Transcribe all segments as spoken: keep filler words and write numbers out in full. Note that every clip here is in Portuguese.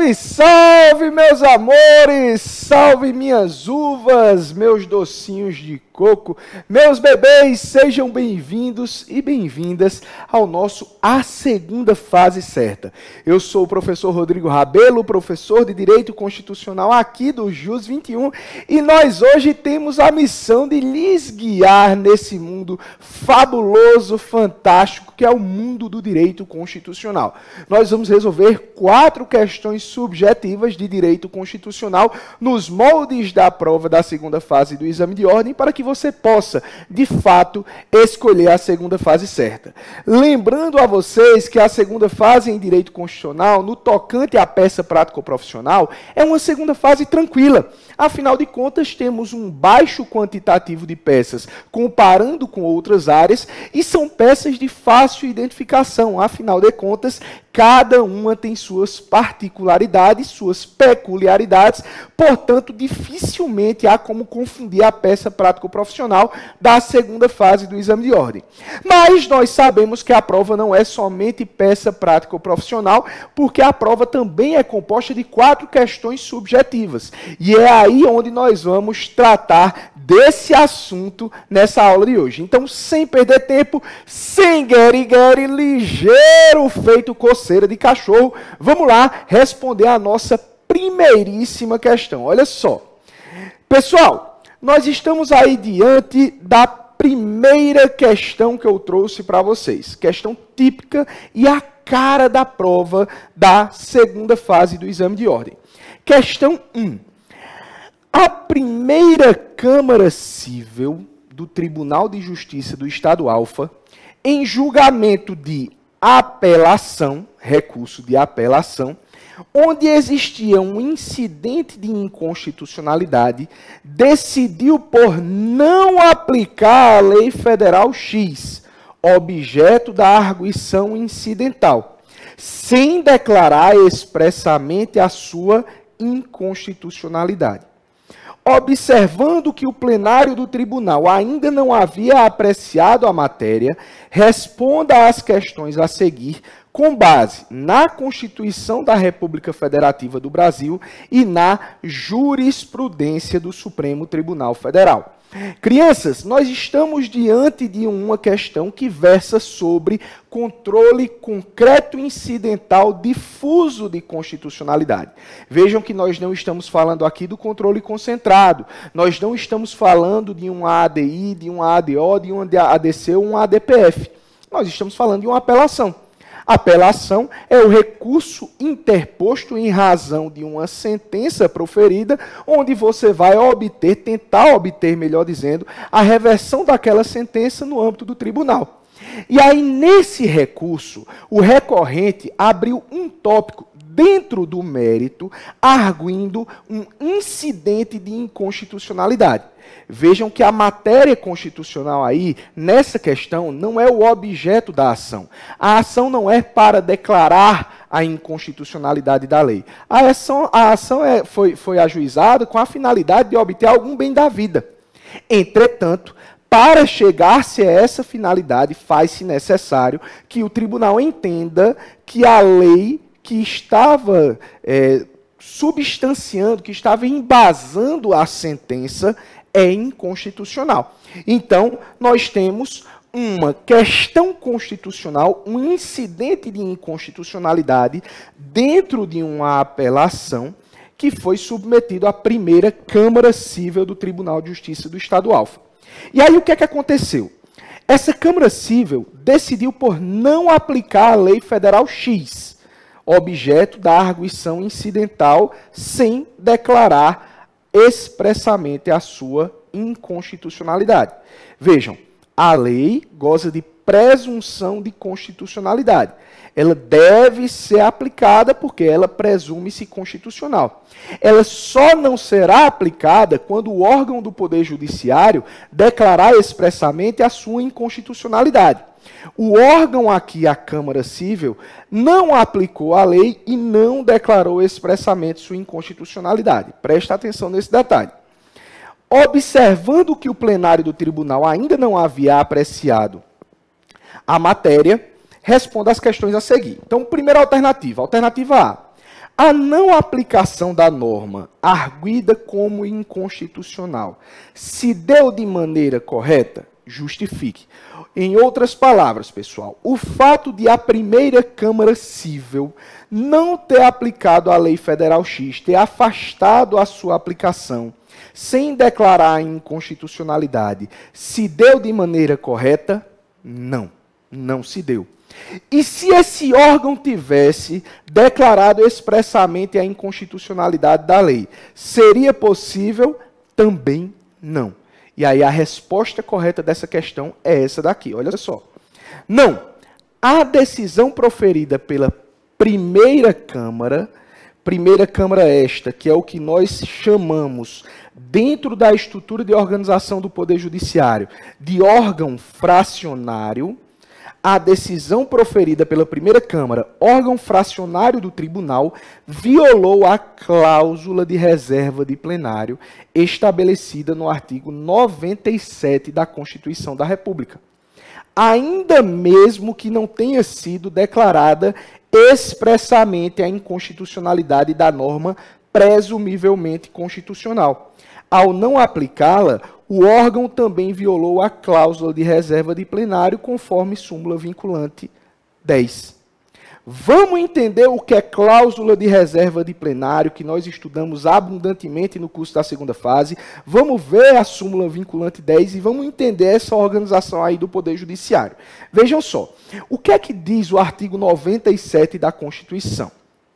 Salve, salve, meus amores! Salve, minhas uvas, meus docinhos de coco, meus bebês, sejam bem-vindos e bem-vindas ao nosso A Segunda Fase Certa. Eu sou o professor Rodrigo Rabelo, professor de Direito Constitucional aqui do Jus vinte e um, e nós hoje temos a missão de lhes guiar nesse mundo fabuloso, fantástico, que é o mundo do direito constitucional. Nós vamos resolver quatro questões subjetivas de direito constitucional nos moldes da prova da segunda fase do exame de ordem para que você possa, de fato, escolher a segunda fase certa. Lembrando a vocês que a segunda fase em direito constitucional, no tocante à peça prático-profissional, é uma segunda fase tranquila. Afinal de contas, temos um baixo quantitativo de peças comparando com outras áreas e são peças de fácil identificação. Afinal de contas, cada uma tem suas particularidades, suas peculiaridades, portanto, dificilmente há como confundir a peça prático-profissional da segunda fase do exame de ordem. Mas nós sabemos que a prova não é somente peça prático-profissional, porque a prova também é composta de quatro questões subjetivas. E é aí onde nós vamos tratar desse assunto nessa aula de hoje. Então, sem perder tempo, sem gueri-gueri, ligeiro feito coceira de cachorro, vamos lá responder a nossa primeiríssima questão. Olha só. Pessoal, nós estamos aí diante da primeira questão que eu trouxe para vocês. Questão típica e a cara da prova da segunda fase do exame de ordem. Questão um. A primeira Câmara Cível do Tribunal de Justiça do Estado Alfa, em julgamento de apelação, recurso de apelação, onde existia um incidente de inconstitucionalidade, decidiu por não aplicar a Lei Federal X, objeto da arguição incidental, sem declarar expressamente a sua inconstitucionalidade. Observando que o plenário do tribunal ainda não havia apreciado a matéria, responda às questões a seguir com base na Constituição da República Federativa do Brasil e na jurisprudência do Supremo Tribunal Federal. Crianças, nós estamos diante de uma questão que versa sobre controle concreto incidental difuso de constitucionalidade. Vejam que nós não estamos falando aqui do controle concentrado, nós não estamos falando de um A D I, de um A D O, de um A D C ou um A D P F. Nós estamos falando de uma apelação. Apelação é o recurso interposto em razão de uma sentença proferida, onde você vai obter, tentar obter, melhor dizendo, a reversão daquela sentença no âmbito do tribunal. E aí, nesse recurso, o recorrente abriu um tópico dentro do mérito, arguindo um incidente de inconstitucionalidade. Vejam que a matéria constitucional aí, nessa questão, não é o objeto da ação. A ação não é para declarar a inconstitucionalidade da lei. A ação, a ação é, foi, foi ajuizada com a finalidade de obter algum bem da vida. Entretanto, para chegar-se a essa finalidade, faz-se necessário que o tribunal entenda que a lei que estava é, substanciando, que estava embasando a sentença, é inconstitucional. Então, nós temos uma questão constitucional, um incidente de inconstitucionalidade dentro de uma apelação que foi submetido à primeira Câmara Cível do Tribunal de Justiça do Estado Alfa. E aí o que é que aconteceu? Essa Câmara Cível decidiu por não aplicar a Lei Federal X, objeto da arguição incidental, sem declarar expressamente a sua inconstitucionalidade. Vejam, a lei goza de presunção de constitucionalidade. Ela deve ser aplicada porque ela presume-se constitucional. Ela só não será aplicada quando o órgão do Poder Judiciário declarar expressamente a sua inconstitucionalidade. O órgão aqui, a Câmara Cível, não aplicou a lei e não declarou expressamente sua inconstitucionalidade. Presta atenção nesse detalhe. Observando que o plenário do tribunal ainda não havia apreciado a matéria, responda às questões a seguir. Então, primeira alternativa. Alternativa A. A não aplicação da norma, arguida como inconstitucional, se deu de maneira correta? Justifique. Em outras palavras, pessoal, o fato de a primeira Câmara Civil não ter aplicado a Lei Federal X, ter afastado a sua aplicação, sem declarar a inconstitucionalidade, se deu de maneira correta? Não, não se deu. E se esse órgão tivesse declarado expressamente a inconstitucionalidade da lei, seria possível? Também não. E aí a resposta correta dessa questão é essa daqui, olha só. Não, a decisão proferida pela primeira Câmara, primeira Câmara esta, que é o que nós chamamos, dentro da estrutura de organização do Poder Judiciário, de órgão fracionário, a decisão proferida pela primeira Câmara, órgão fracionário do tribunal, violou a cláusula de reserva de plenário estabelecida no artigo noventa e sete da Constituição da República. Ainda mesmo que não tenha sido declarada expressamente a inconstitucionalidade da norma presumivelmente constitucional. Ao não aplicá-la, o órgão também violou a cláusula de reserva de plenário, conforme súmula vinculante dez. Vamos entender o que é cláusula de reserva de plenário, que nós estudamos abundantemente no curso da segunda fase. Vamos ver a súmula vinculante dez e vamos entender essa organização aí do Poder Judiciário. Vejam só, o que é que diz o artigo noventa e sete da Constituição?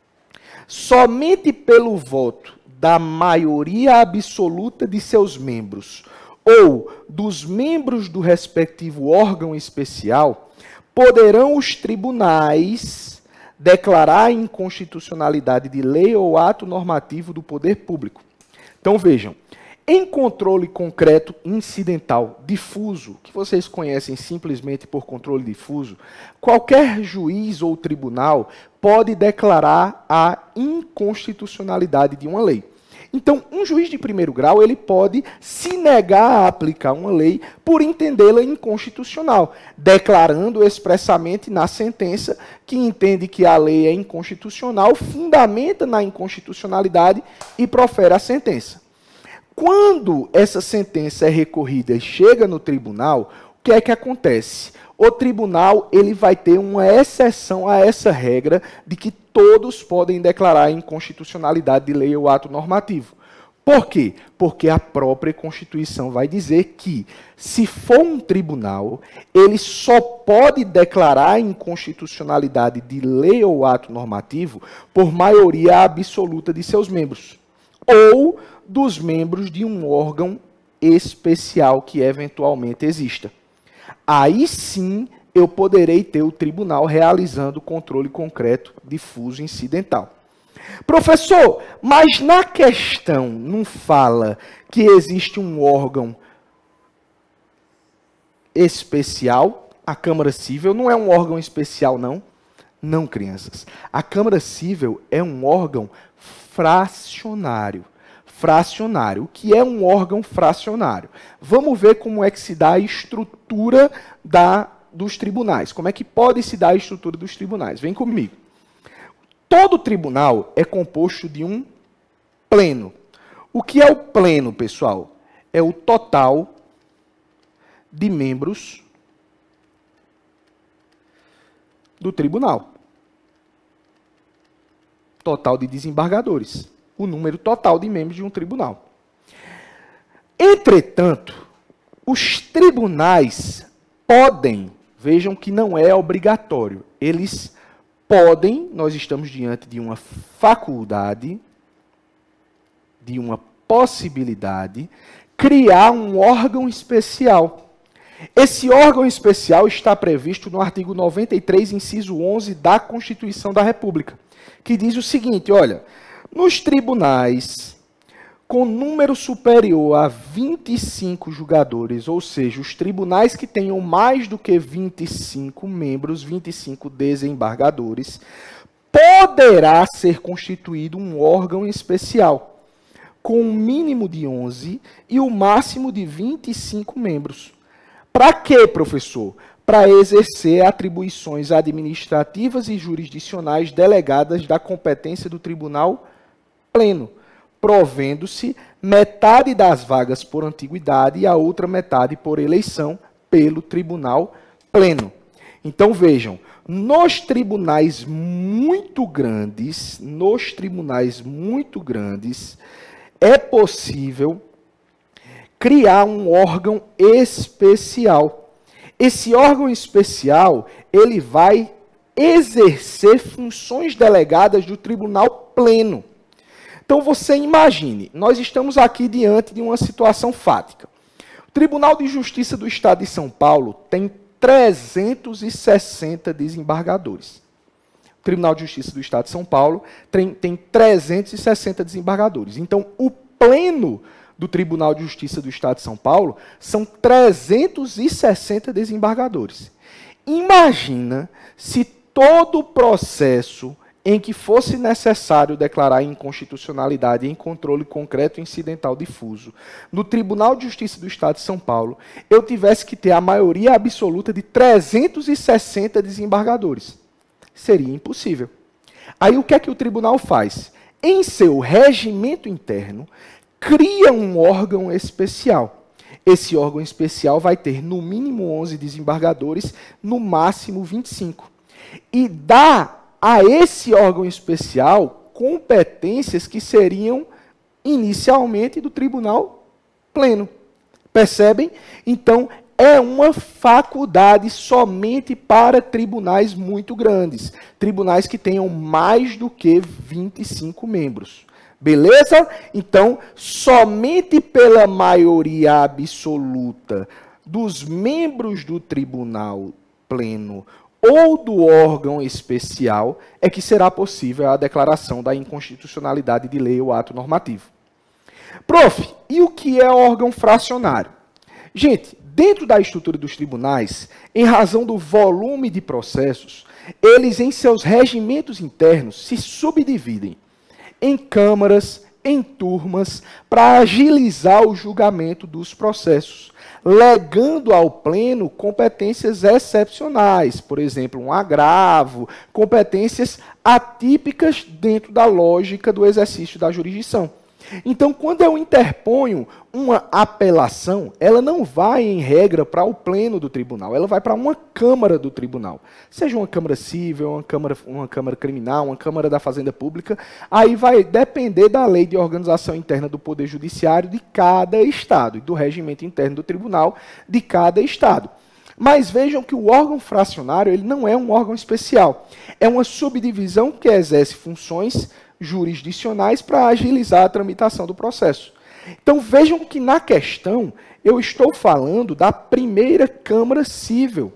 Somente pelo voto da maioria absoluta de seus membros ou dos membros do respectivo órgão especial, poderão os tribunais declarar a inconstitucionalidade de lei ou ato normativo do poder público. Então vejam, em controle concreto incidental difuso, que vocês conhecem simplesmente por controle difuso, qualquer juiz ou tribunal pode declarar a inconstitucionalidade de uma lei. Então, um juiz de primeiro grau, ele pode se negar a aplicar uma lei por entendê-la inconstitucional, declarando expressamente na sentença que entende que a lei é inconstitucional, fundamenta na inconstitucionalidade e profere a sentença. Quando essa sentença é recorrida e chega no tribunal, o que é que acontece? O tribunal ele vai ter uma exceção a essa regra de que todos podem declarar a inconstitucionalidade de lei ou ato normativo. Por quê? Porque a própria Constituição vai dizer que, se for um tribunal, ele só pode declarar a inconstitucionalidade de lei ou ato normativo por maioria absoluta de seus membros, ou dos membros de um órgão especial que eventualmente exista. Aí sim eu poderei ter o tribunal realizando o controle concreto, difuso e incidental. Professor, mas na questão não fala que existe um órgão especial? A Câmara Civil não é um órgão especial, não? Não, crianças. A Câmara Civil é um órgão fracionário. Fracionário. O que é um órgão fracionário? Vamos ver como é que se dá a estrutura da, dos tribunais. Como é que pode se dar a estrutura dos tribunais? Vem comigo. Todo tribunal é composto de um pleno. O que é o pleno, pessoal? É o total de membros do tribunal. Total de desembargadores. O número total de membros de um tribunal. Entretanto, os tribunais podem, vejam que não é obrigatório, eles podem, nós estamos diante de uma faculdade, de uma possibilidade, criar um órgão especial. Esse órgão especial está previsto no artigo noventa e três, inciso onze da Constituição da República, que diz o seguinte, olha, nos tribunais com número superior a vinte e cinco julgadores, ou seja, os tribunais que tenham mais do que vinte e cinco membros, vinte e cinco desembargadores, poderá ser constituído um órgão especial, com um mínimo de onze e o máximo de vinte e cinco membros. Para quê, professor? para exercer atribuições administrativas e jurisdicionais delegadas da competência do tribunal pleno, provendo-se metade das vagas por antiguidade e a outra metade por eleição pelo tribunal pleno. Então vejam, nos tribunais muito grandes, nos tribunais muito grandes, é possível criar um órgão especial. Esse órgão especial, ele vai exercer funções delegadas do tribunal pleno. Então você imagine, nós estamos aqui diante de uma situação fática. O Tribunal de Justiça do Estado de São Paulo tem trezentos e sessenta desembargadores. O Tribunal de Justiça do Estado de São Paulo tem, tem trezentos e sessenta desembargadores. Então, o pleno do Tribunal de Justiça do Estado de São Paulo são trezentos e sessenta desembargadores. Imagina se todo o processo em que fosse necessário declarar inconstitucionalidade em controle concreto e incidental difuso no Tribunal de Justiça do Estado de São Paulo, eu tivesse que ter a maioria absoluta de trezentos e sessenta desembargadores. Seria impossível. Aí o que é que o tribunal faz? Em seu regimento interno, cria um órgão especial. Esse órgão especial vai ter no mínimo onze desembargadores, no máximo vinte e cinco. E dá a esse órgão especial competências que seriam inicialmente do tribunal pleno. Percebem? Então, é uma faculdade somente para tribunais muito grandes. Tribunais que tenham mais do que vinte e cinco membros. Beleza? Então, somente pela maioria absoluta dos membros do tribunal pleno ou do órgão especial é que será possível a declaração da inconstitucionalidade de lei ou ato normativo. Prof, e o que é órgão fracionário? Gente, dentro da estrutura dos tribunais, em razão do volume de processos, eles em seus regimentos internos se subdividem em câmaras, em turmas, para agilizar o julgamento dos processos, legando ao pleno competências excepcionais, por exemplo, um agravo, competências atípicas dentro da lógica do exercício da jurisdição. Então, quando eu interponho uma apelação, ela não vai, em regra, para o pleno do tribunal, ela vai para uma câmara do tribunal. Seja uma câmara civil, uma câmara, uma câmara criminal, uma câmara da fazenda pública, aí vai depender da lei de organização interna do Poder Judiciário de cada estado e do regimento interno do tribunal de cada estado. Mas vejam que o órgão fracionário ele não é um órgão especial, é uma subdivisão que exerce funções jurisdicionais para agilizar a tramitação do processo. Então vejam que na questão eu estou falando da primeira Câmara Civil.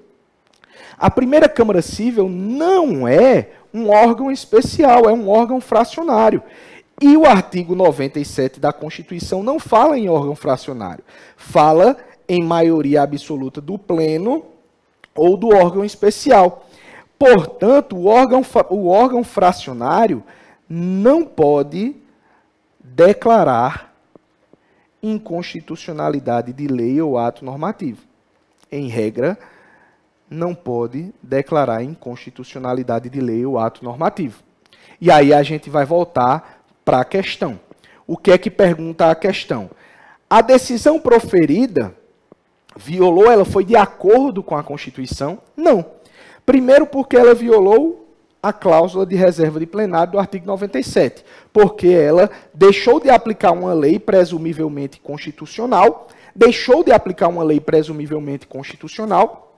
A primeira Câmara Civil não é um órgão especial, é um órgão fracionário. E o artigo noventa e sete da Constituição não fala em órgão fracionário, fala em maioria absoluta do pleno ou do órgão especial. Portanto, o órgão, o órgão fracionário não pode declarar inconstitucionalidade de lei ou ato normativo. Em regra, não pode declarar inconstitucionalidade de lei ou ato normativo. E aí a gente vai voltar para a questão. O que é que pergunta a questão? A decisão proferida violou, ela foi de acordo com a Constituição? Não. Primeiro porque ela violou a cláusula de reserva de plenário do artigo noventa e sete, porque ela deixou de aplicar uma lei presumivelmente constitucional, deixou de aplicar uma lei presumivelmente constitucional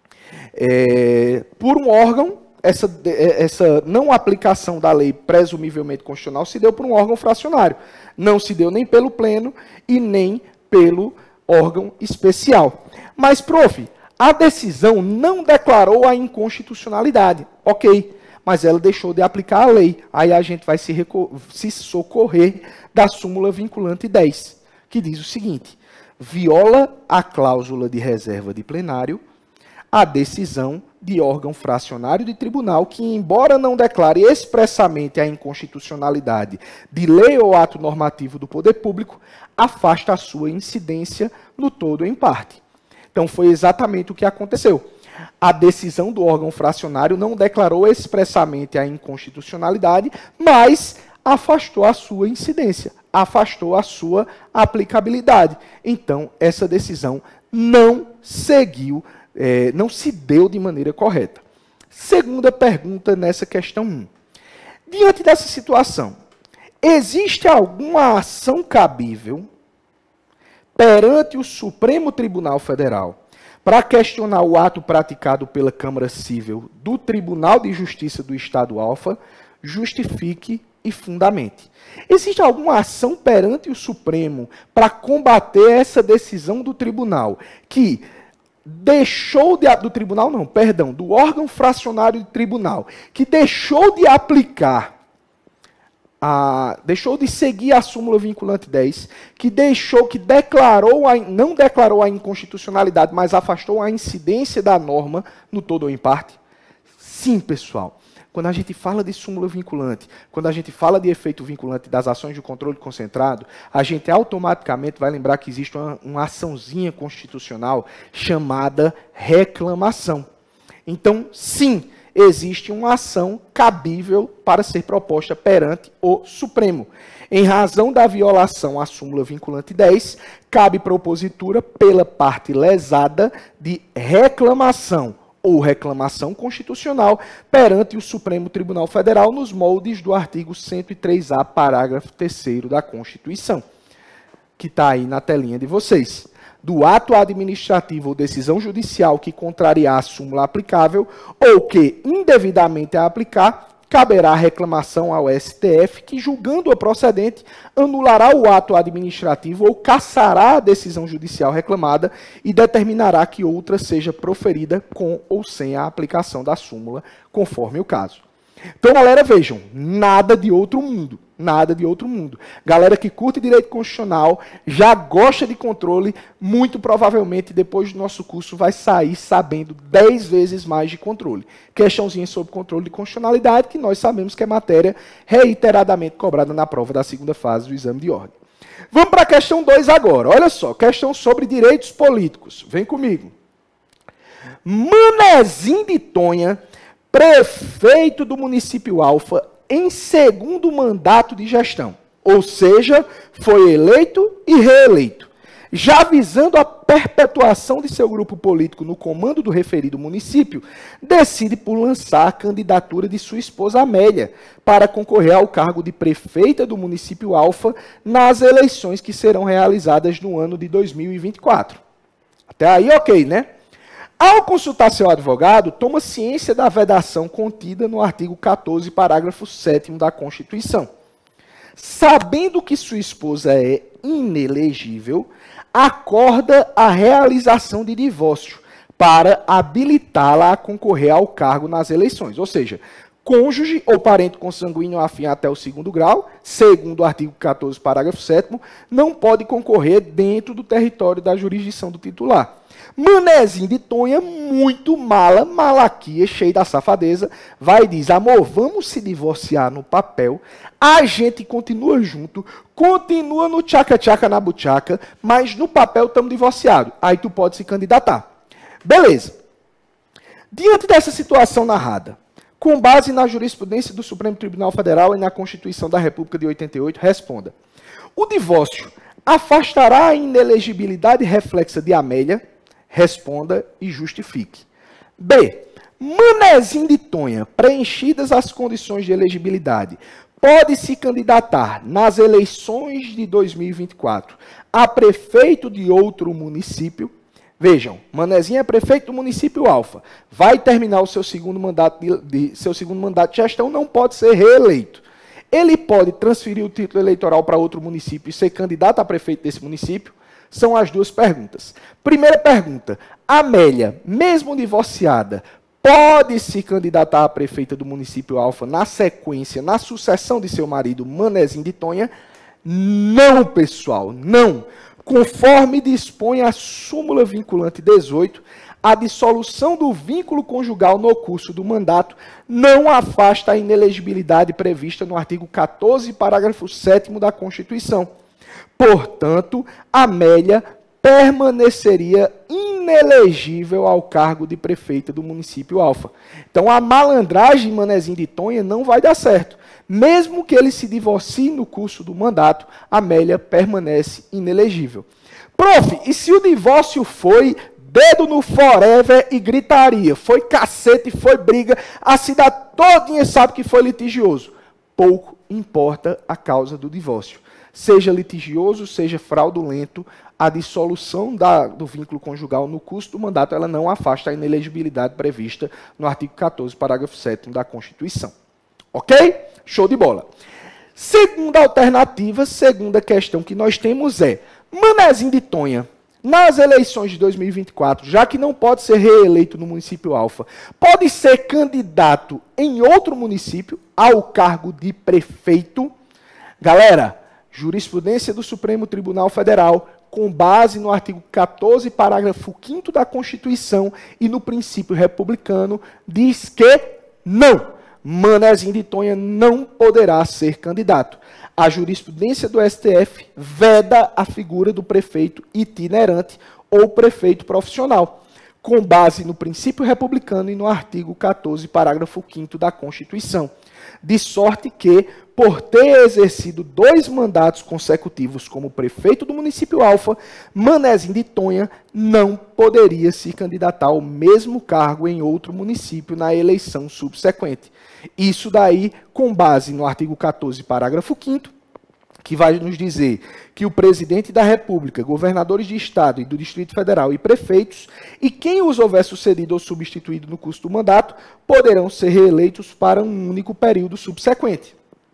é, por um órgão, essa, essa não aplicação da lei presumivelmente constitucional se deu por um órgão fracionário, não se deu nem pelo pleno e nem pelo órgão especial. Mas, prof, a decisão não declarou a inconstitucionalidade, ok, mas ela deixou de aplicar a lei. Aí a gente vai se, se socorrer da súmula vinculante dez, que diz o seguinte: viola a cláusula de reserva de plenário a decisão de órgão fracionário de tribunal que, embora não declare expressamente a inconstitucionalidade de lei ou ato normativo do poder público, afasta a sua incidência no todo ou em parte. Então foi exatamente o que aconteceu. A decisão do órgão fracionário não declarou expressamente a inconstitucionalidade, mas afastou a sua incidência, afastou a sua aplicabilidade. Então, essa decisão não seguiu, é, não se deu de maneira correta. Segunda pergunta nessa questão um. Diante dessa situação, existe alguma ação cabível perante o Supremo Tribunal Federal para questionar o ato praticado pela Câmara Cível do Tribunal de Justiça do Estado Alfa? Justifique e fundamente. Existe alguma ação perante o Supremo para combater essa decisão do tribunal que deixou de, do tribunal não, perdão, do órgão fracionário do tribunal, que deixou de aplicar A, deixou de seguir a súmula vinculante dez, que deixou, que declarou, a, não declarou a inconstitucionalidade, mas afastou a incidência da norma no todo ou em parte? Sim, pessoal. Quando a gente fala de súmula vinculante, quando a gente fala de efeito vinculante das ações de controle concentrado, a gente automaticamente vai lembrar que existe uma, uma açãozinha constitucional chamada reclamação. Então, sim, existe uma ação cabível para ser proposta perante o Supremo. Em razão da violação à súmula vinculante dez, cabe propositura pela parte lesada de reclamação ou reclamação constitucional perante o Supremo Tribunal Federal nos moldes do artigo cento e três A, parágrafo terceiro da Constituição, que está aí na telinha de vocês. Do ato administrativo ou decisão judicial que contrariar a súmula aplicável ou que indevidamente a aplicar, caberá reclamação ao S T F, que, julgando-a procedente, anulará o ato administrativo ou cassará a decisão judicial reclamada e determinará que outra seja proferida com ou sem a aplicação da súmula, conforme o caso. Então, galera, vejam, nada de outro mundo, nada de outro mundo. Galera que curte direito constitucional, já gosta de controle, muito provavelmente depois do nosso curso vai sair sabendo dez vezes mais de controle. Questãozinha sobre controle de constitucionalidade, que nós sabemos que é matéria reiteradamente cobrada na prova da segunda fase do exame de ordem. Vamos para a questão dois agora. Olha só, questão sobre direitos políticos. Vem comigo. Manezinho de Tonha, prefeito do município Alfa, em segundo mandato de gestão, ou seja, foi eleito e reeleito, já visando a perpetuação de seu grupo político no comando do referido município, decide por lançar a candidatura de sua esposa Amélia para concorrer ao cargo de prefeita do município Alfa nas eleições que serão realizadas no ano de dois mil e vinte e quatro. Até aí, ok, né? Ao consultar seu advogado, toma ciência da vedação contida no artigo quatorze, parágrafo sétimo da Constituição. Sabendo que sua esposa é inelegível, acorda a realização de divórcio para habilitá-la a concorrer ao cargo nas eleições. Ou seja, cônjuge ou parente consanguíneo afim até o segundo grau, segundo o artigo quatorze, parágrafo sétimo, não pode concorrer dentro do território da jurisdição do titular. Manezinho de Tonha, muito mala, malaquia, cheio da safadeza, vai e diz: amor, vamos se divorciar no papel, a gente continua junto, continua no tchaca-tchaca na buchaca, mas no papel estamos divorciados. Aí tu pode se candidatar. Beleza. Diante dessa situação narrada, com base na jurisprudência do Supremo Tribunal Federal e na Constituição da República de oitenta e oito, responda: o divórcio afastará a inelegibilidade reflexa de Amélia? Responda e justifique. B. Manezinho de Tonha, preenchidas as condições de elegibilidade, pode se candidatar nas eleições de dois mil e vinte e quatro a prefeito de outro município? Vejam, Manezinho é prefeito do município Alfa, vai terminar o seu segundo mandato de, de, seu segundo mandato de gestão, não pode ser reeleito. Ele pode transferir o título eleitoral para outro município e ser candidato a prefeito desse município? São as duas perguntas. Primeira pergunta: Amélia, mesmo divorciada, pode se candidatar a prefeita do município Alfa na sequência, na sucessão de seu marido Manezinho de Tonha? Não, pessoal, não. Conforme dispõe a súmula vinculante dezoito, a dissolução do vínculo conjugal no curso do mandato não afasta a inelegibilidade prevista no artigo quatorze, parágrafo sétimo da Constituição. Portanto, Amélia permaneceria inelegible inelegível ao cargo de prefeita do município Alfa. Então a malandragem Manezinho de Tonha não vai dar certo. Mesmo que ele se divorcie no curso do mandato, Amélia permanece inelegível. Prof, e se o divórcio foi dedo no forever e gritaria, foi cacete, foi briga, a cidade todinha sabe que foi litigioso? Pouco importa a causa do divórcio. Seja litigioso, seja fraudulento, a dissolução da, do vínculo conjugal no curso do mandato, ela não afasta a inelegibilidade prevista no artigo quatorze, parágrafo sétimo da Constituição. Ok? Show de bola. Segunda alternativa, segunda questão que nós temos é, Manezinho de Tonha, nas eleições de dois mil e vinte e quatro, já que não pode ser reeleito no município Alfa, pode ser candidato em outro município ao cargo de prefeito? Galera, jurisprudência do Supremo Tribunal Federal, com base no artigo quatorze, parágrafo quinto da Constituição e no princípio republicano, diz que não. Manezinho de Tonha não poderá ser candidato. A jurisprudência do S T F veda a figura do prefeito itinerante ou prefeito profissional, com base no princípio republicano e no artigo quatorze, parágrafo quinto da Constituição. De sorte que, por ter exercido dois mandatos consecutivos como prefeito do município Alfa, Manezinho de Tonha não poderia se candidatar ao mesmo cargo em outro município na eleição subsequente. Isso daí, com base no artigo quatorze, parágrafo quinto, que vai nos dizer que o presidente da República, governadores de Estado e do Distrito Federal e prefeitos, e quem os houver sucedido ou substituído no curso do mandato, poderão ser reeleitos para um único período subsequente.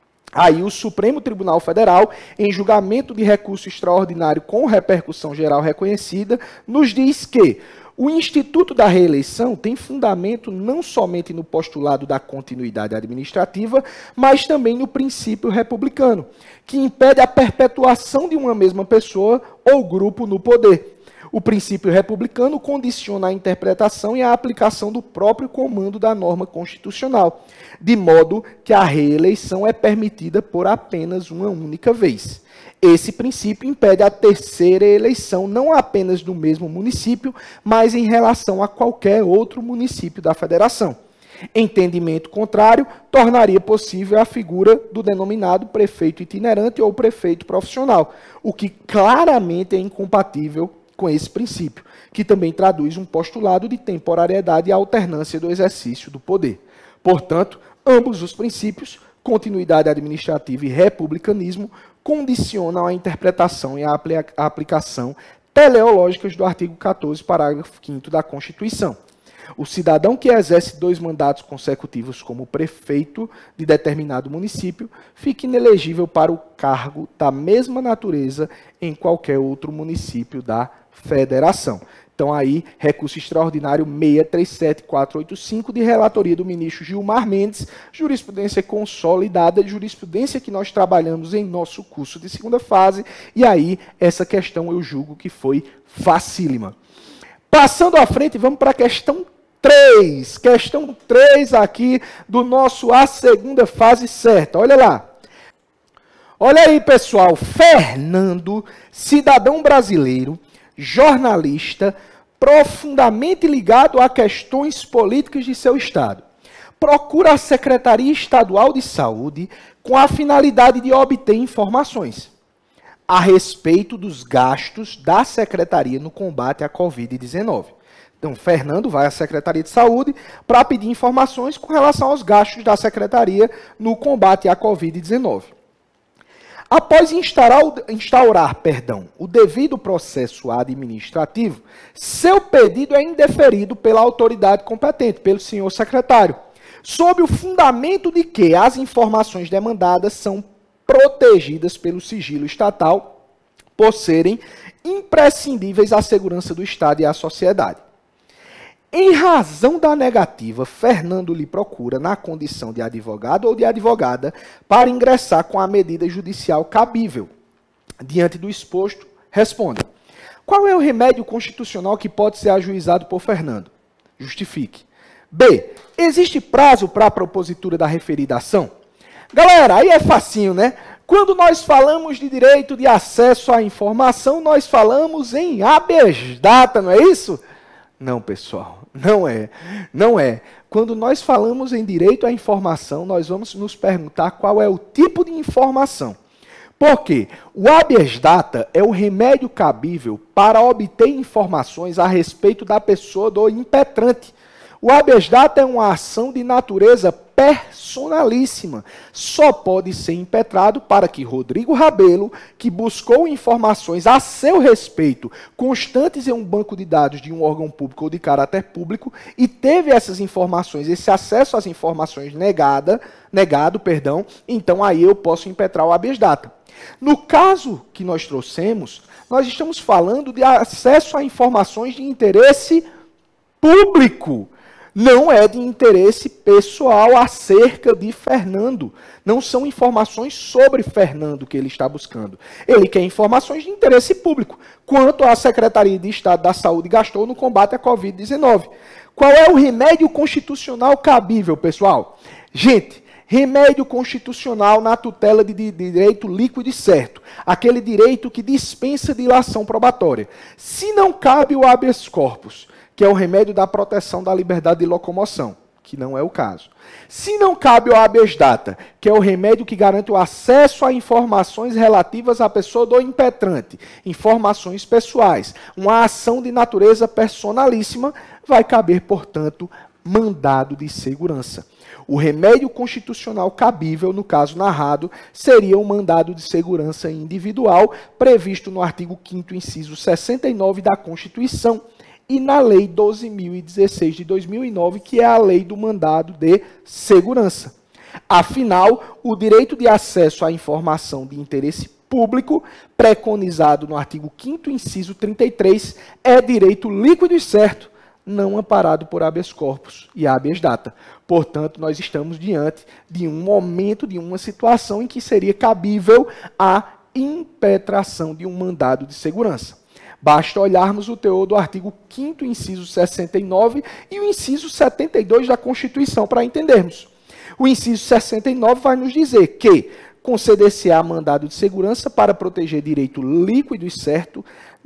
Aí o Supremo Tribunal Federal, em julgamento de recurso extraordinário com repercussão geral reconhecida, nos diz que o Instituto da Reeleição tem fundamento não somente no postulado da continuidade administrativa, mas também no princípio republicano, que impede a perpetuação de uma mesma pessoa ou grupo no poder. O princípio republicano condiciona a interpretação e a aplicação do próprio comando da norma constitucional, de modo que a reeleição é permitida por apenas uma única vez. Esse princípio impede a terceira eleição não apenas no mesmo município, mas em relação a qualquer outro município da federação. Entendimento contrário tornaria possível a figura do denominado prefeito itinerante ou prefeito profissional, o que claramente é incompatível com esse princípio, que também traduz um postulado de temporariedade e alternância do exercício do poder. Portanto, ambos os princípios, continuidade administrativa e republicanismo, condicionam a interpretação e a aplicação teleológicas do artigo quatorze, parágrafo quinto da Constituição. O cidadão que exerce dois mandatos consecutivos como prefeito de determinado município fica inelegível para o cargo da mesma natureza em qualquer outro município da federação. Então aí, recurso extraordinário seis três sete quatro oito cinco, de relatoria do ministro Gilmar Mendes, jurisprudência consolidada, jurisprudência que nós trabalhamos em nosso curso de segunda fase, e aí essa questão eu julgo que foi facílima. Passando à frente, vamos para a questão três. Questão três aqui do nosso A Segunda Fase Certa. Olha lá. Olha aí, pessoal. Fernando, cidadão brasileiro, jornalista, profundamente ligado a questões políticas de seu estado, procura a Secretaria Estadual de Saúde com a finalidade de obter informações a respeito dos gastos da Secretaria no combate à covid dezenove. Então, Fernando vai à Secretaria de Saúde para pedir informações com relação aos gastos da Secretaria no combate à covid dezenove. Após instaurar, instaurar perdão, o devido processo administrativo, seu pedido é indeferido pela autoridade competente, pelo senhor secretário, sob o fundamento de que as informações demandadas são protegidas pelo sigilo estatal, por serem imprescindíveis à segurança do Estado e à sociedade. Em razão da negativa, Fernando lhe procura na condição de advogado ou de advogada para ingressar com a medida judicial cabível. Diante do exposto, responda: qual é o remédio constitucional que pode ser ajuizado por Fernando? Justifique. B. Existe prazo para a propositura da referida ação? Galera, aí é facinho, né? Quando nós falamos de direito de acesso à informação, nós falamos em habeas data, não é isso? Não, pessoal, não é. Não é. Quando nós falamos em direito à informação, nós vamos nos perguntar qual é o tipo de informação. Por quê? O habeas data é o remédio cabível para obter informações a respeito da pessoa do impetrante. O habeas data é uma ação de natureza personalíssima. Só pode ser impetrado para que Rodrigo Rabelo, que buscou informações a seu respeito, constantes em um banco de dados de um órgão público ou de caráter público, e teve essas informações, esse acesso às informações negada, negado, perdão, então aí eu posso impetrar o habeas data. No caso que nós trouxemos, nós estamos falando de acesso a informações de interesse público. Não é de interesse pessoal acerca de Fernando. Não são informações sobre Fernando que ele está buscando. Ele quer informações de interesse público, quanto a Secretaria de Estado da Saúde gastou no combate à covid dezenove. Qual é o remédio constitucional cabível, pessoal? Gente, remédio constitucional na tutela de, de, de direito líquido e certo. Aquele direito que dispensa dilação probatória. Se não cabe o habeas corpus, que é o remédio da proteção da liberdade de locomoção, que não é o caso. Se não cabe o habeas data, que é o remédio que garante o acesso a informações relativas à pessoa do impetrante, informações pessoais, uma ação de natureza personalíssima, vai caber, portanto, mandado de segurança. O remédio constitucional cabível, no caso narrado, seria o mandado de segurança individual, previsto no artigo quinto, inciso sessenta e nove da Constituição, e na Lei doze mil e dezesseis de dois mil e nove, que é a Lei do Mandado de Segurança. Afinal, o direito de acesso à informação de interesse público, preconizado no artigo quinto, inciso trinta e três, é direito líquido e certo, não amparado por habeas corpus e habeas data. Portanto, nós estamos diante de um momento, de uma situação em que seria cabível a impetração de um mandado de segurança. Basta olharmos o teor do artigo quinto, inciso sessenta e nove e o inciso setenta e dois da Constituição para entendermos. O inciso sessenta e nove vai nos dizer que conceder-se-á mandado de segurança para proteger direito líquido e certo,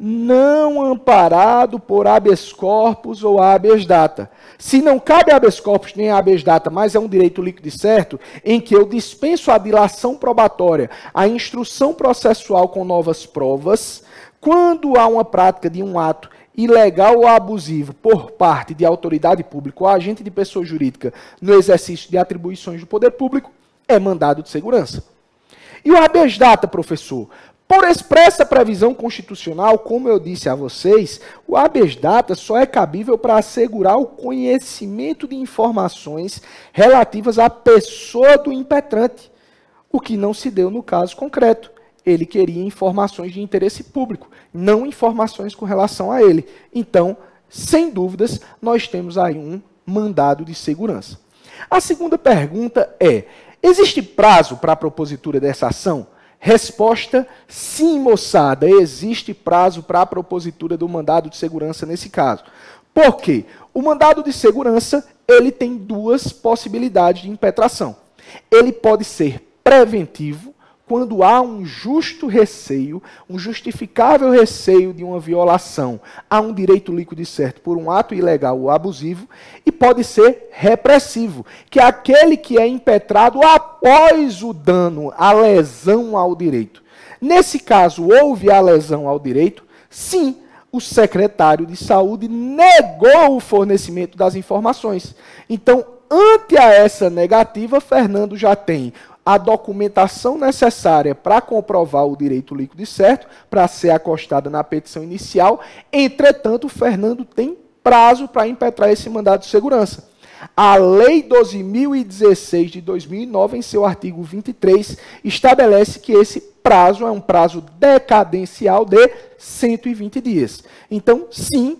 não amparado por habeas corpus ou habeas data. Se não cabe habeas corpus nem habeas data, mas é um direito líquido e certo, em que eu dispenso a dilação probatória, a instrução processual com novas provas, quando há uma prática de um ato ilegal ou abusivo por parte de autoridade pública ou agente de pessoa jurídica no exercício de atribuições do poder público, é mandado de segurança. E o habeas data, professor? Por expressa previsão constitucional, como eu disse a vocês, o habeas data só é cabível para assegurar o conhecimento de informações relativas à pessoa do impetrante, o que não se deu no caso concreto. Ele queria informações de interesse público, não informações com relação a ele. Então, sem dúvidas, nós temos aí um mandado de segurança. A segunda pergunta é: existe prazo para a propositura dessa ação? Resposta: sim, moçada, existe prazo para a propositura do mandado de segurança nesse caso. Por quê? O mandado de segurança, ele tem duas possibilidades de impetração. Ele pode ser preventivo, quando há um justo receio, um justificável receio de uma violação a um direito líquido e certo por um ato ilegal ou abusivo, e pode ser repressivo, que é aquele que é impetrado após o dano, a lesão ao direito. Nesse caso, houve a lesão ao direito? Sim, o secretário de Saúde negou o fornecimento das informações. Então, ante a essa negativa, Fernando já tem a documentação necessária para comprovar o direito líquido e certo, para ser acostada na petição inicial. Entretanto, o Fernando tem prazo para impetrar esse mandado de segurança. A Lei doze mil e dezesseis de dois mil e nove, em seu artigo vinte e três, estabelece que esse prazo é um prazo decadencial de cento e vinte dias. Então, sim,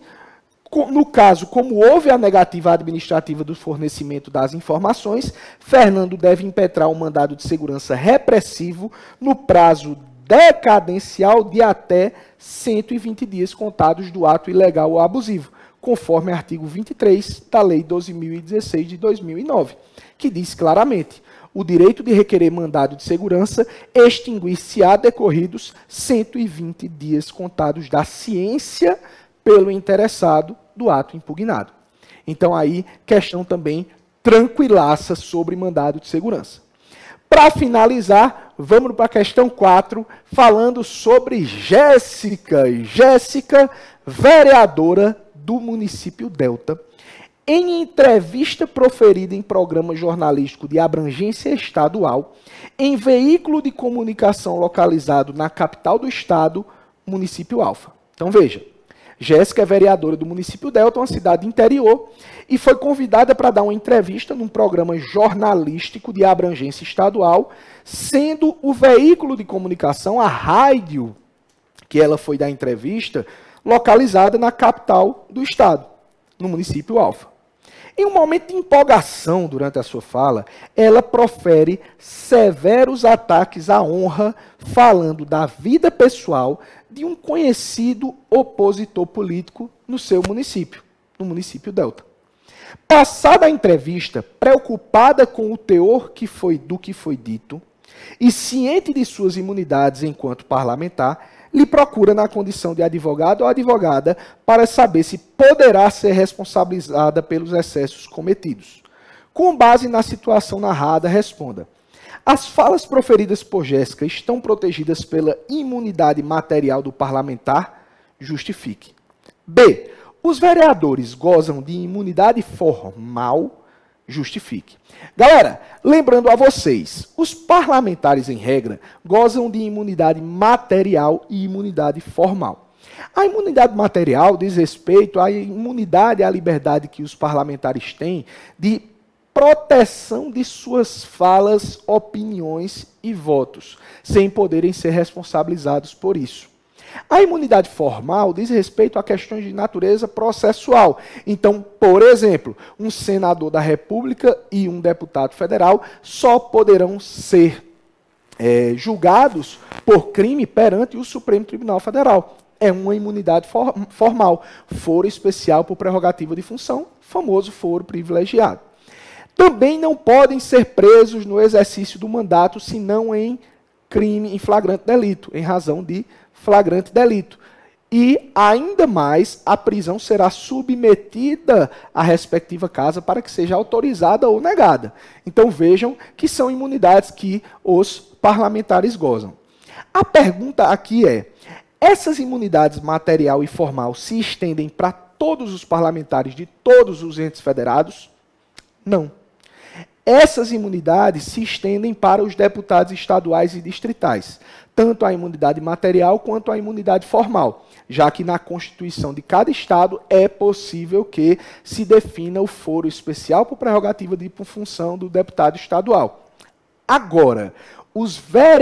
no caso, como houve a negativa administrativa do fornecimento das informações, Fernando deve impetrar um mandado de segurança repressivo no prazo decadencial de até cento e vinte dias contados do ato ilegal ou abusivo, conforme artigo vinte e três da Lei doze mil e dezesseis de dois mil e nove, que diz claramente: o direito de requerer mandado de segurança extinguir-se-á decorridos cento e vinte dias contados da ciência pelo interessado do ato impugnado. Então aí, questão também tranquilaça sobre mandado de segurança. Para finalizar, vamos para a questão quatro, falando sobre Jéssica. Jéssica, vereadora do município Delta, em entrevista proferida em programa jornalístico de abrangência estadual, em veículo de comunicação localizado na capital do estado, município Alfa. Então veja, Jéssica é vereadora do município Delta, uma cidade interior, e foi convidada para dar uma entrevista num programa jornalístico de abrangência estadual, sendo o veículo de comunicação, a rádio que ela foi dar entrevista, localizada na capital do estado, no município Alfa. Em um momento de empolgação durante a sua fala, ela profere severos ataques à honra, falando da vida pessoal de um conhecido opositor político no seu município, no município Delta. Passada a entrevista, preocupada com o teor que foi, do que foi dito e ciente de suas imunidades enquanto parlamentar, lhe procura na condição de advogado ou advogada para saber se poderá ser responsabilizada pelos excessos cometidos. Com base na situação narrada, responda: as falas proferidas por Jéssica estão protegidas pela imunidade material do parlamentar? Justifique. B. Os vereadores gozam de imunidade formal? Justifique. Galera, lembrando a vocês, os parlamentares, em regra, gozam de imunidade material e imunidade formal. A imunidade material diz respeito à imunidade e à liberdade que os parlamentares têm de proteção de suas falas, opiniões e votos, sem poderem ser responsabilizados por isso. A imunidade formal diz respeito a questões de natureza processual. Então, por exemplo, um senador da República e um deputado federal só poderão ser é, julgados por crime perante o Supremo Tribunal Federal. É uma imunidade for formal, foro especial por prerrogativa de função, famoso foro privilegiado. Também não podem ser presos no exercício do mandato, senão em crime, em flagrante delito, em razão de flagrante delito. E, ainda mais, a prisão será submetida à respectiva casa para que seja autorizada ou negada. Então, vejam que são imunidades que os parlamentares gozam. A pergunta aqui é: essas imunidades material e formal se estendem para todos os parlamentares de todos os entes federados? Não. Essas imunidades se estendem para os deputados estaduais e distritais, tanto a imunidade material quanto a imunidade formal, já que na Constituição de cada estado é possível que se defina o foro especial por prerrogativa de função do deputado estadual. Agora, os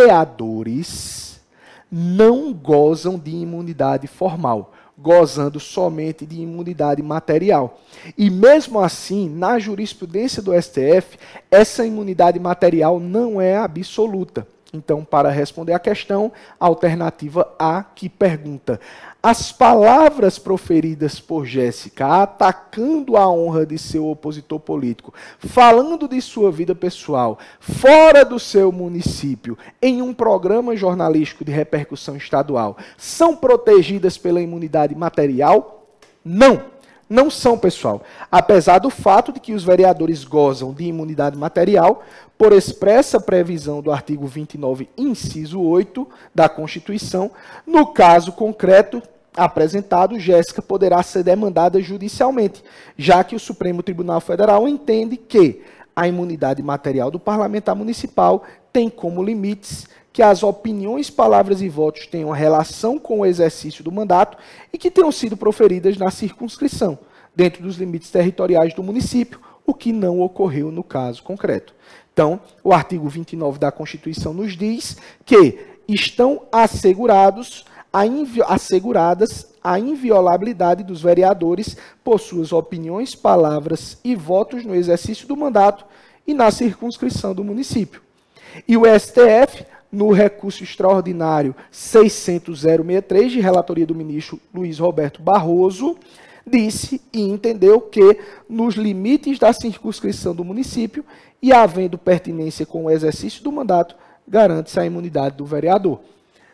vereadores não gozam de imunidade formal, gozando somente de imunidade material. E mesmo assim, na jurisprudência do S T F, essa imunidade material não é absoluta. Então, para responder à questão, a alternativa A, que pergunta: as palavras proferidas por Jéssica, atacando a honra de seu opositor político, falando de sua vida pessoal, fora do seu município, em um programa jornalístico de repercussão estadual, são protegidas pela imunidade material? Não. Não são, pessoal. Apesar do fato de que os vereadores gozam de imunidade material, por expressa previsão do artigo vinte e nove, inciso oito da Constituição, no caso concreto apresentado, Jéssica poderá ser demandada judicialmente, já que o Supremo Tribunal Federal entende que a imunidade material do parlamentar municipal tem como limites que as opiniões, palavras e votos tenham relação com o exercício do mandato e que tenham sido proferidas na circunscrição, dentro dos limites territoriais do município, o que não ocorreu no caso concreto. Então, o artigo vinte e nove da Constituição nos diz que estão assegurados a invi- asseguradas a inviolabilidade dos vereadores por suas opiniões, palavras e votos no exercício do mandato e na circunscrição do município. E o S T F, no recurso extraordinário seiscentos mil sessenta e três, de relatoria do ministro Luiz Roberto Barroso, disse e entendeu que, nos limites da circunscrição do município e havendo pertinência com o exercício do mandato, garante-se a imunidade do vereador.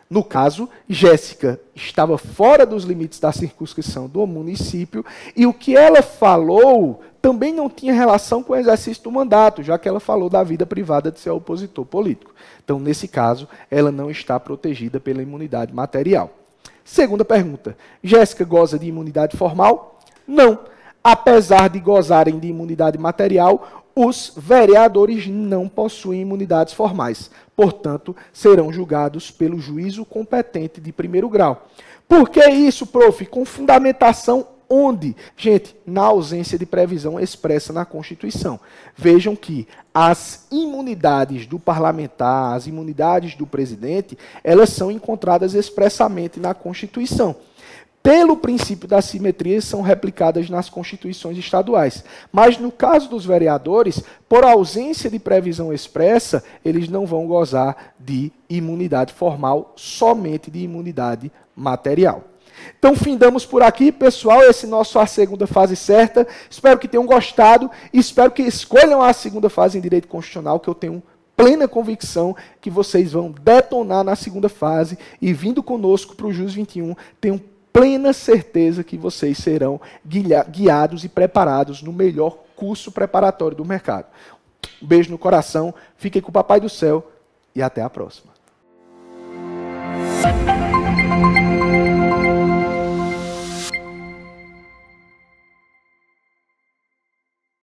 No caso, Jéssica estava fora dos limites da circunscrição do município e o que ela falou também não tinha relação com o exercício do mandato, já que ela falou da vida privada de seu opositor político. Então, nesse caso, ela não está protegida pela imunidade material. Segunda pergunta, Jéssica goza de imunidade formal? Não. Apesar de gozarem de imunidade material, os vereadores não possuem imunidades formais. Portanto, serão julgados pelo juízo competente de primeiro grau. Por que isso, prof? Com fundamentação onde? Gente, na ausência de previsão expressa na Constituição. Vejam que as imunidades do parlamentar, as imunidades do presidente, elas são encontradas expressamente na Constituição. Pelo princípio da simetria, são replicadas nas constituições estaduais. Mas, no caso dos vereadores, por ausência de previsão expressa, eles não vão gozar de imunidade formal, somente de imunidade material. Então, findamos por aqui, pessoal, esse nosso A Segunda Fase Certa. Espero que tenham gostado e espero que escolham a segunda fase em Direito Constitucional, que eu tenho plena convicção que vocês vão detonar na segunda fase e, vindo conosco para o Jus vinte e um, tenham plena certeza que vocês serão guiados e preparados no melhor curso preparatório do mercado. Um beijo no coração, fiquem com o Papai do Céu e até a próxima.